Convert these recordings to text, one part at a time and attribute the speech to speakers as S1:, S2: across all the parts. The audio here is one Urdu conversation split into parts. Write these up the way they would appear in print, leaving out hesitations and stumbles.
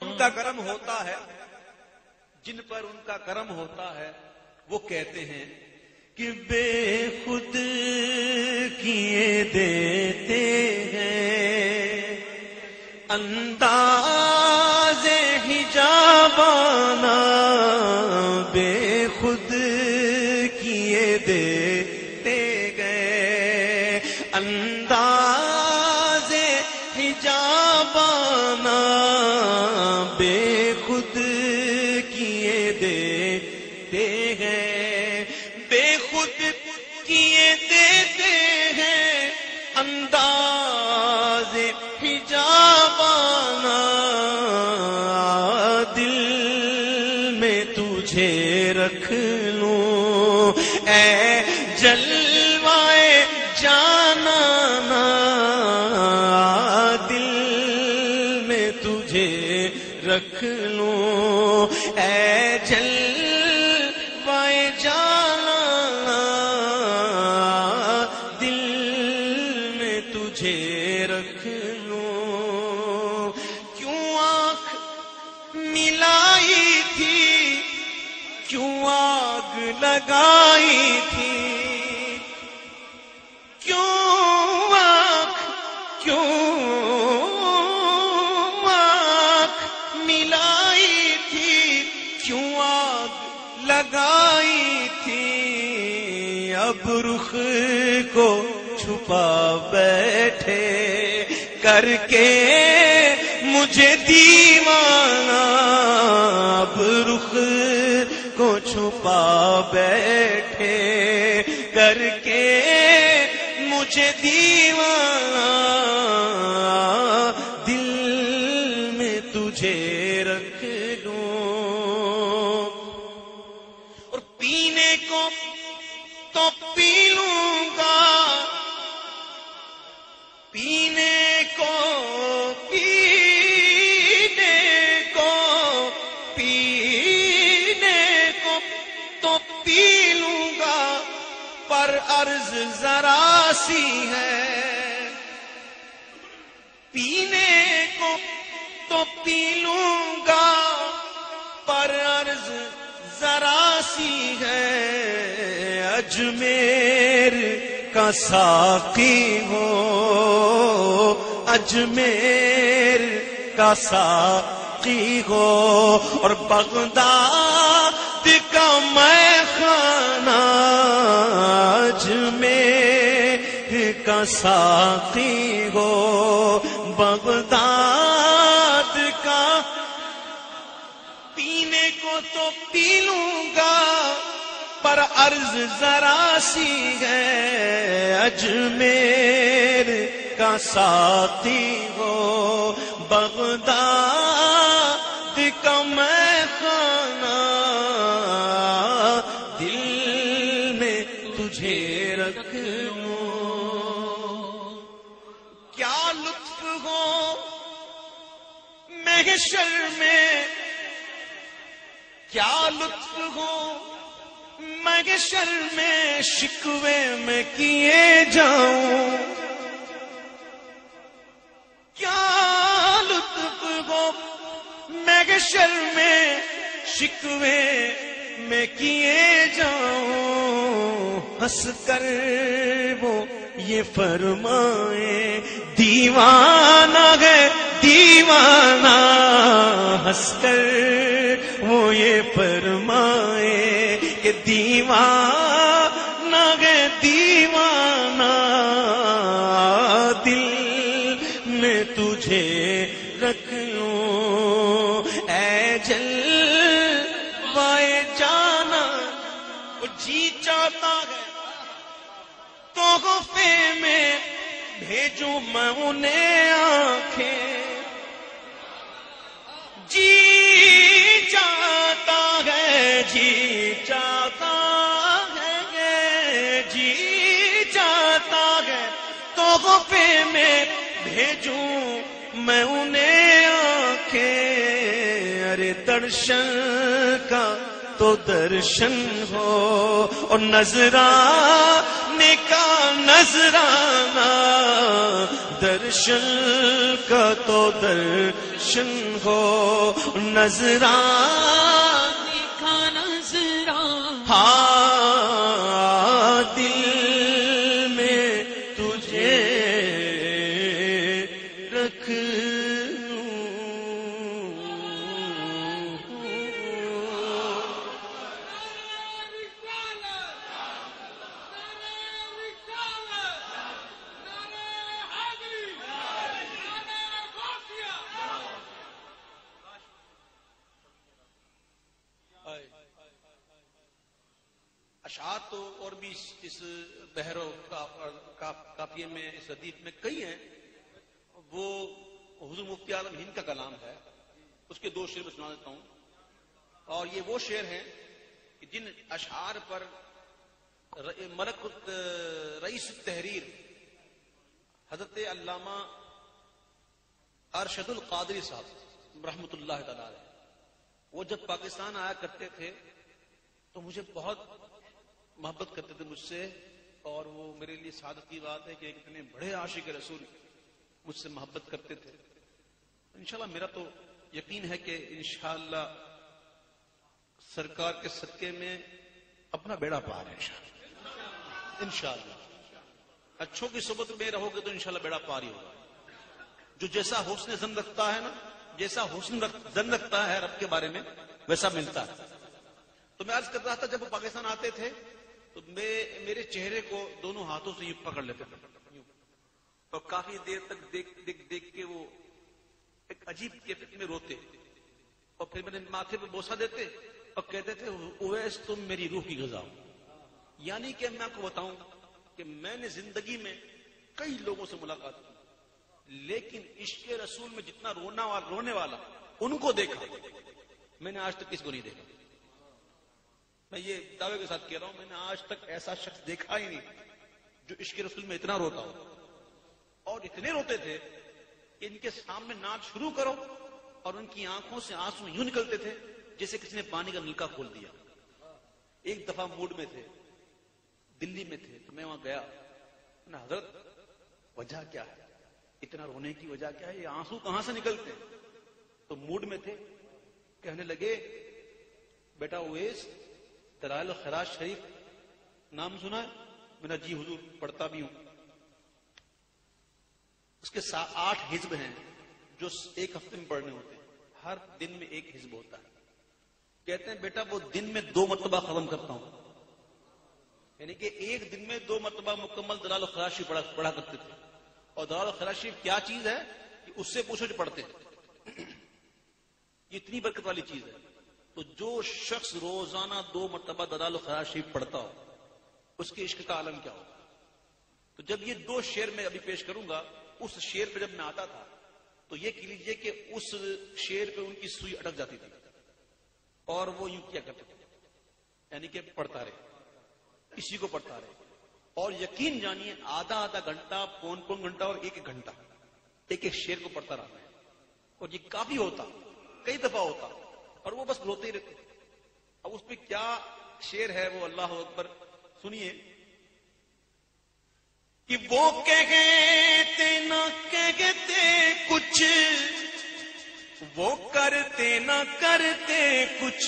S1: ان کا کرم ہوتا ہے، جن پر ان کا کرم ہوتا ہے، وہ کہتے ہیں کہ بے خود کیے دیتے ہیں انداز حجابانہ، بے خود کیے دیتے گئے انداز حجابانہ، بے خود کیے دیتے ہیں، بے خود کیے دیتے ہیں انداز حجابانہ، دل میں تجھے رکھ لوں اے جلوائے جانانا، دل میں تجھے رکھ لوں اے جلوائے جانانا، دل میں تجھے رکھ لوں، کیوں آنکھ ملائی تھی، کیوں آگ لگائی تھی، کیوں آنکھ ملائی تھی، کیوں آگ لگائی تھی، اب رخ کو چھپا بیٹھے کر کے مجھے دیوانہ، اب رخ کو چھپا بیٹھے کر کے مجھے دیوانہ، دل میں تجھے رکھ لوں، اور پینے کو تو پی لوں گا، پینے کو تو پی لوں گا، پر عرض ذرا سی ہے، پینے کو تو پی لوں گا، پر عرض ذرا سی ہے، اجمیر کا ساقی ہو، اجمیر کا ساقی ہو، اور بغداد کا میں خانہ، اجمیر کا ساقی ہو، بغداد کا، پینے کو تو پی لوں گا، پر عرض ذرا سی ہے، اجمیر کا ساقی ہو، بغداد کا میں خانہ، دل میں تجھے رکھ لوں، کیا لطف ہو محشر میں، کیا لطف ہو محشر میں، شکوے میں کیے جاؤں، کیا لطف ہو محشر میں، شکوے میں کیے جاؤں، ہنس کر وہ یہ فرمائے دیوانہ ہے دیوانہ، ہنس کر وہ یہ فرمائے کہ دیوانہ ہے دیوانہ، دل میں تجھے رکھ لوں اے جلوائے جانا، وہ جی چاہتا ہے تحفے میں بھیجوں میں انہیں آنکھیں، جی چاہتا ہے، جی چاہتا ہے، جی چاہتا ہے تحفے میں بھیجوں میں انہیں آنکھیں، ارے درشن کا تو درشن ہو، اور نظرانے کا نظرانہ، درشن کا تو درشن ہو نظرانے کا نظران ہاں دل میں تجھے رکھ اشعار تو اور بھی اس بحر و قافیے میں اس حدیث میں کئی ہیں. وہ حضور مفتی اعظم ہند کا کلام ہے, اس کے 2 شعر میں سنا دیتا ہوں. اور یہ وہ شعر ہیں کہ جن اشعار پر رئیس التحریر حضرت علامہ ارشد القادری صاحب رحمۃ اللہ تعالی علیہ, وہ جب پاکستان آیا کرتے تھے تو مجھے بہت محبت کرتے تھے مجھ سے, اور وہ میرے لیے سعادت کی بات ہے کہ ایک اتنے بڑے عاشق رسول مجھ سے محبت کرتے تھے. انشاءاللہ میرا تو یقین ہے کہ انشاءاللہ سرکار کے صدقے میں اپنا بیڑا پار ہے انشاءاللہ. اچھوں کی صحبت میں رہو گے تو انشاءاللہ بیڑا پار ہی ہوگا. جو جیسا حسن ظن رکھتا ہے نا, جیسا حسن ظن رکھتا ہے رب کے بارے میں ویسا ملتا ہے. تو میں عرض کر رہا تھا جب وہ پاکستان آتے تھے تو میرے چہرے کو دونوں ہاتھوں سے یوں پکڑ لیتے تھے اور کافی دیر تک دیکھ کے وہ ایک عجیب کیفیت میں روتے, اور پھر میرے ماتھے پہ بوسہ دیتے اور کہتے تھے اویس تم میری روح کی غذا ہو. یعنی کہ میں آپ کو بتاؤں کہ میں نے زندگی میں کئی لوگوں سے ملاقات کی, لیکن عشق رسول میں جتنا رونے والا ان کو دیکھا میں نے آج تک کسی کو نہیں دیکھا. میں یہ دعوے کے ساتھ کہہ رہا ہوں, میں نے آج تک ایسا شخص دیکھا ہی نہیں جو عشق رسول میں اتنا روتا ہو. اور اتنے روتے تھے کہ ان کے سامنے ناچ شروع کرو اور ان کی آنکھوں سے آنسو یوں نکلتے تھے جیسے کسی نے پانی کا نلکا کھول دیا. ایک دفعہ موڈ میں تھے, دلی میں تھے, تو میں وہاں گیا, حضرت وجہ کیا ہے, اتنا رونے کی وجہ کیا ہے, یہ آنسو کہاں سے نکلتے ہیں؟ تو موڈ میں تھے, کہنے لگے بیٹا اویس دلائل الخیرات شریف نام سنا ہے؟ میں نے جی حضور پڑھتا بھی ہوں. اس کے 8 حزب ہیں جو ایک ہفتے میں پڑھنے ہوتے ہیں, ہر دن میں ایک حزب ہوتا ہے. کہتے ہیں بیٹا وہ دن میں 2 مرتبہ ختم کرتا ہوں, یعنی کہ ایک دن میں 2 مرتبہ مکمل دلائل الخیرات شریف پڑھا کرتے تھے. اور دلائل الخیرات شریف کیا چیز ہے کہ اس سے پوچھو جو پڑھتے ہیں, یہ اتنی برکت والی چیز ہے. تو جو شخص روزانہ 2 مرتبہ دلائل الخیرات شریف پڑھتا ہو اس کے عشق کا عالم کیا ہوگا. تو جب یہ 2 شعر میں ابھی پیش کروں گا, اس شعر پہ جب میں آتا تھا تو یہ کہہ لیجیے کہ اس شعر پہ ان کی سوئی اٹک جاتی تھی اور وہ یوں کیا کرتے تھے, یعنی کہ پڑھتا رہے, اسی کو پڑھتا رہے. اور یقین جانیے آدھا گھنٹہ, پون گھنٹہ اور ایک گھنٹہ ایک شعر کو پڑھتا رہتا ہے. اور یہ کافی ہوتا, کئی دفعہ ہوتا, اور وہ بس روتے ہی رہتے. اب اس پہ کیا شعر ہے وہ اللہ اکبر سنیے کہ وہ کہتے نہ کہتے کچھ, وہ کرتے نہ کرتے کچھ,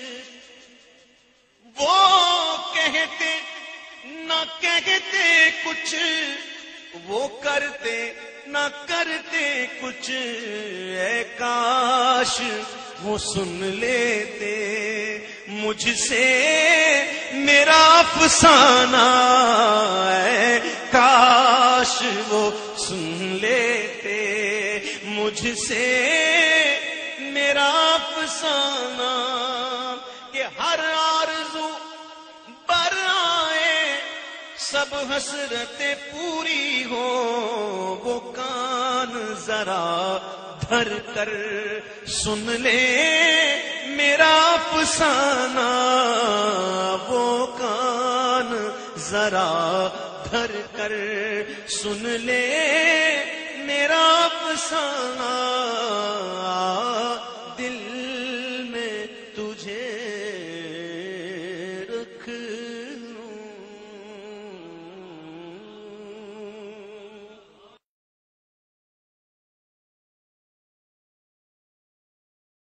S1: وہ کہتے نہ کہتے کچھ, وہ کرتے نہ کرتے کچھ, اے کاش وہ سن لیتے مجھ سے میرا افسانہ, اے کاش وہ سن لیتے مجھ سے میرا افسانہ, کہ ہر آرزو پر آئے سب حسرتیں پوری ہو, وہ کان ذرا دھر کر سن لے میرا افسانہ, وہ کان ذرا دھر کر سن لے میرا افسانہ.